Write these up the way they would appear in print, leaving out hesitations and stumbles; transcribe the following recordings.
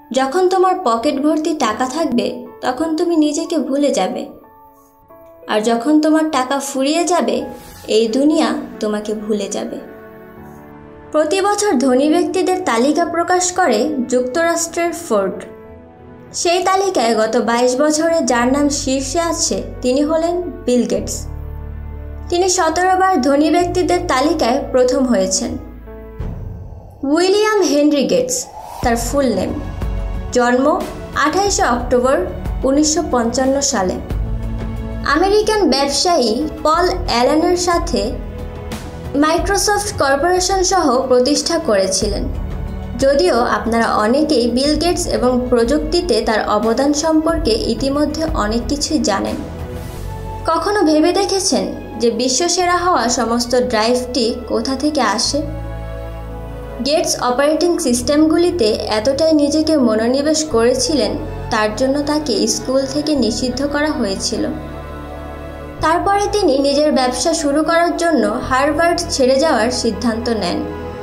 যখন তোমার পকেট ভর্তি টাকা থাকবে তখন তুমি নিজেকে ভুলে যাবে, আর যখন তোমার টাকা ফুরিয়ে যাবে এই দুনিয়া তোমাকে ভুলে যাবে। প্রতি বছর ধনী ব্যক্তিদের তালিকা প্রকাশ করে যুক্তরাষ্ট্রের ফোর্ড। সেই তালিকায় গত 22 বছরে যার নাম শীর্ষে আছে তিনি হলেন বিল গেটস। তিনি 17 বার ধনী ব্যক্তিদের তালিকায় প্রথম হয়েছেন। উইলিয়াম হেনরি গেটস তার ফুল নেম। জন্ম 28 অক্টোবর 1955 সালে। আমেরিকান ব্যবসায়ী পল অ্যালেনের সাথে মাইক্রোসফট কর্পোরেশন সহ প্রতিষ্ঠা করেছিলেন। যদিও আপনারা অনেকেই বিল গেটস এবং প্রযুক্তিতে তার অবদান সম্পর্কে ইতিমধ্যে অনেক কিছুই জানেন। কখনো ভেবে দেখেছেন যে বিশ্বসেরা হওয়া সমস্ত ড্রাইভটি কোথা থেকে আসে? গেটস অপারেটিং সিস্টেমগুলিতে এতটাই নিজেকে মনোনিবেশ করেছিলেন, তার জন্য তাকে স্কুল থেকে নিষিদ্ধ করা হয়েছিল। তারপরে তিনি নিজের ব্যবসা শুরু করার জন্য হার্ভার্ড ছেড়ে যাওয়ার সিদ্ধান্ত নেন।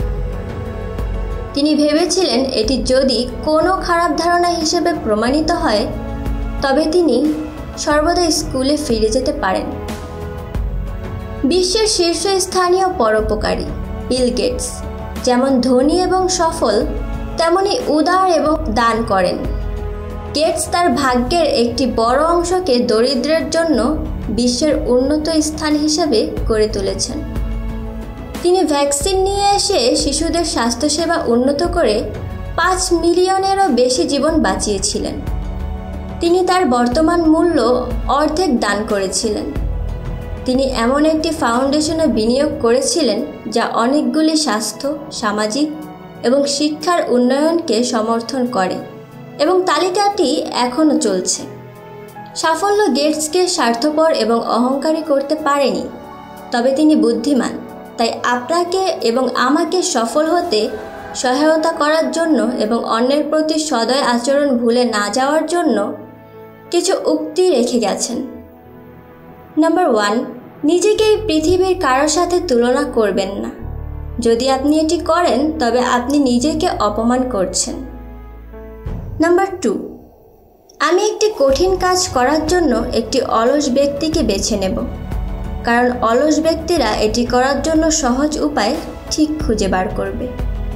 তিনি ভেবেছিলেন এটি যদি কোনো খারাপ ধারণা হিসেবে প্রমাণিত হয় তবে তিনি সর্বদা স্কুলে ফিরে যেতে পারেন। বিশ্বের শীর্ষস্থানীয় পরোপকারী বিল গেটস যেমন ধনী এবং সফল, তেমনি উদার এবং দান করেন। গেটস তার ভাগ্যের একটি বড় অংশকে দরিদ্রের জন্য বিশ্বের উন্নত স্থান হিসেবে গড়ে তুলেছেন। তিনি ভ্যাকসিন নিয়ে এসে শিশুদের স্বাস্থ্যসেবা উন্নত করে 5 মিলিয়নেরও বেশি জীবন বাঁচিয়েছিলেন। তিনি তার বর্তমান মূল্য অর্ধেক দান করেছিলেন। তিনি এমন একটি ফাউন্ডেশনে বিনিয়োগ করেছিলেন যা অনেকগুলি স্বাস্থ্য, সামাজিক এবং শিক্ষার উন্নয়নকে সমর্থন করে, এবং তালিকাটি এখনও চলছে। সাফল্য গেটসকে স্বার্থপর এবং অহংকারী করতে পারেনি, তবে তিনি বুদ্ধিমান। তাই আপনাকে এবং আমাকে সফল হতে সহায়তা করার জন্য এবং অন্যের প্রতি সদয় আচরণ ভুলে না যাওয়ার জন্য কিছু উক্তি রেখে গেছেন। নাম্বার 1, নিজেকে এই পৃথিবীর কারোর সাথে তুলনা করবেন না। যদি আপনি এটি করেন তবে আপনি নিজেকে অপমান করছেন। নাম্বার 2, আমি একটি কঠিন কাজ করার জন্য একটি অলস ব্যক্তিকে বেছে নেব, কারণ অলস ব্যক্তিরা এটি করার জন্য সহজ উপায় ঠিক খুঁজে বার করবে।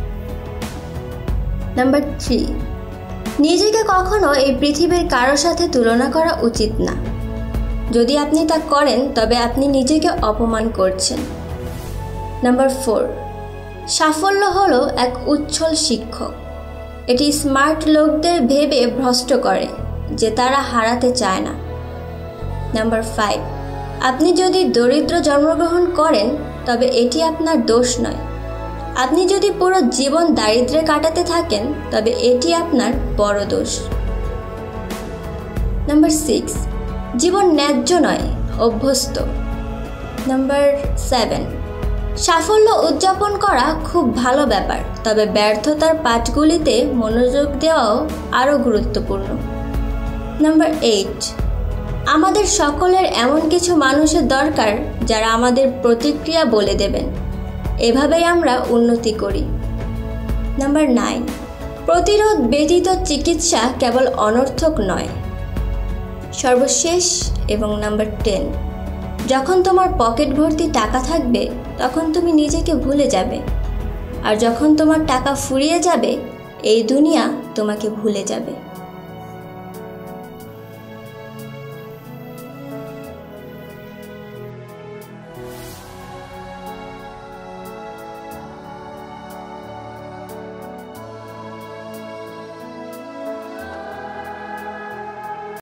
নাম্বার 3, নিজেকে কখনো এই পৃথিবীর কারোর সাথে তুলনা করা উচিত না। যদি আপনি তা করেন তবে আপনি নিজেকে অপমান করছেন। নাম্বার 4, সাফল্য হলো এক উচ্ছল শিক্ষক। এটি স্মার্ট লোকদের ভেবে ভ্রষ্ট করে যে তারা হারাতে চায় না। নাম্বার 5, আপনি যদি দরিদ্র জন্মগ্রহণ করেন তবে এটি আপনার দোষ নয়। আপনি যদি পুরো জীবন দারিদ্র্যে কাটাতে থাকেন তবে এটি আপনার বড় দোষ। নাম্বার 6, জীবন ন্যায্য নয়, অভ্যস্ত। নাম্বার 7, সাফল্য উদযাপন করা খুব ভালো ব্যাপার, তবে ব্যর্থতার পাঠগুলিতে মনোযোগ দেওয়াও আরও গুরুত্বপূর্ণ। নাম্বার 8, আমাদের সকলের এমন কিছু মানুষের দরকার যারা আমাদের প্রতিক্রিয়া বলে দেবেন, এভাবেই আমরা উন্নতি করি। নাম্বার 9, প্রতিরোধ ব্যতীত চিকিৎসা কেবল অনর্থক নয়। সর্বশেষ এবং নাম্বার 10, যখন তোমার পকেট ভর্তি টাকা থাকবে তখন তুমি নিজেকে ভুলে যাবে, আর যখন তোমার টাকা ফুরিয়ে যাবে এই দুনিয়া তোমাকে ভুলে যাবে।